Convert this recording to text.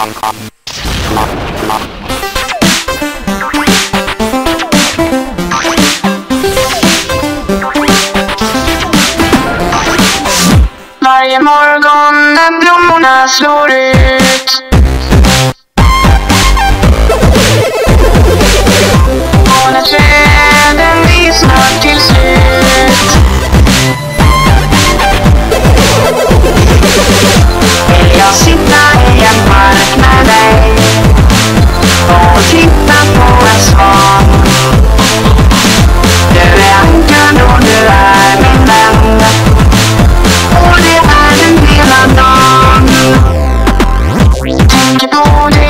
Varje morgon när blommorna slår ut och när träden vissnar till slut vill jag sitta i en park med dig och titta på en svan. Du är ankan och du är min vän och det är den hela dagen. Tänk på det.